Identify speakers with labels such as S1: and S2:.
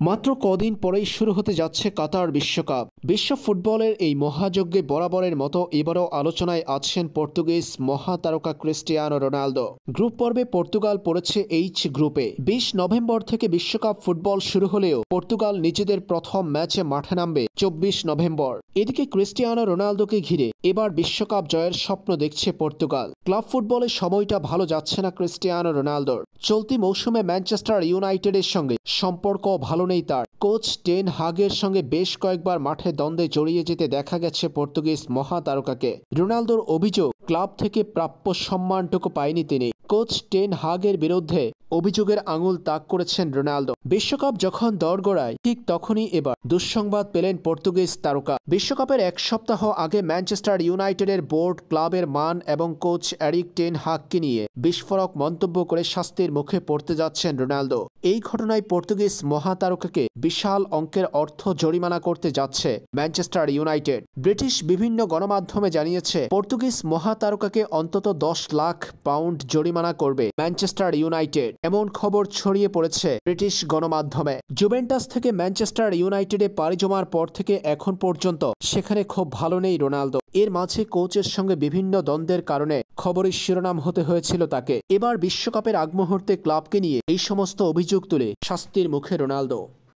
S1: মাত্র কদিন পরেই শুরু হতে যাচ্ছে কাতার বিশ্বকাপ। বিশ্ব ফুটবলের এই মহাযজ্ঞে বরাবরের মতো এবারও আলোচনায় আছেন পর্তুগিজ মহাতারকা ক্রিস্টিয়ানো রোনালদো। গ্রুপ পর্বে পর্তুগাল পড়েছে এইচ গ্রুপে। ২০ নভেম্বর থেকে বিশ্বকাপ ফুটবল শুরু হলেও পর্তুগাল নিজেদের প্রথম ম্যাচে মাঠে নামবে ২৪ নভেম্বর। এদিকে ক্রিস্টিয়ানো রোনালদোকে ঘিরে এবার বিশ্বকাপ জয়ের স্বপ্ন দেখছে পর্তুগাল। ক্লাব ফুটবলের সময়টা ভালো যাচ্ছে না ক্রিস্টিয়ানো রোনালদোর। চলতি মৌসুমে ম্যানচেস্টার ইউনাইটেডের সঙ্গে সম্পর্ক ভালো নেই তার। কোচ টেন হাগের সঙ্গে বেশ কয়েকবার মাঠে দ্বন্দ্বে জড়িয়ে যেতে দেখা গেছে পর্তুগিজ মহাতারকাকে। রোনালদোর অভিযোগ, ক্লাব থেকে প্রাপ্য সম্মানটুকু পায়নি তিনি। কোচ টেন হাগের বিরুদ্ধে অভিযোগের আঙুল তাক করেছেন রোনালদো। বিশ্বকাপ যখন দরগড়ায় ঠিক তখনই এবার দুঃসংবাদ পেলেন পর্তুগিজ তারকা। বিশ্বকাপের এক সপ্তাহ আগে ম্যানচেস্টার ইউনাইটেডের বোর্ড ক্লাবের মান এবং কোচ এরিক টেন হাগকে নিয়ে বিস্ফোরক মন্তব্য করে শাস্তির মুখে পড়তে যাচ্ছেন রোনালদো। এই ঘটনায় পর্তুগিজ মহাতারকাকে বিশাল অঙ্কের অর্থ জরিমানা করতে যাচ্ছে ম্যানচেস্টার ইউনাইটেড। ব্রিটিশ বিভিন্ন গণমাধ্যমে জানিয়েছে পর্তুগিজ মহাতারকাকে অন্তত ১০ লাখ পাউন্ড জরিমানা করবে ম্যানচেস্টার ইউনাইটেড। এমন খবর ছড়িয়ে পড়েছে ব্রিটিশ গণমাধ্যমে। জুভেন্টাস থেকে ম্যানচেস্টার ইউনাইটেডে পাড়ি জমার পর থেকে এখন পর্যন্ত সেখানে খুব ভালো নেই রোনালদো। এর মাঝে কোচের সঙ্গে বিভিন্ন দ্বন্দ্বের কারণে খবরের শিরোনাম হতে হয়েছিল তাকে। এবার বিশ্বকাপের আগ মুহূর্তে ক্লাবকে নিয়ে এই সমস্ত অভিযোগ তুলে শাস্তির মুখে রোনালদো।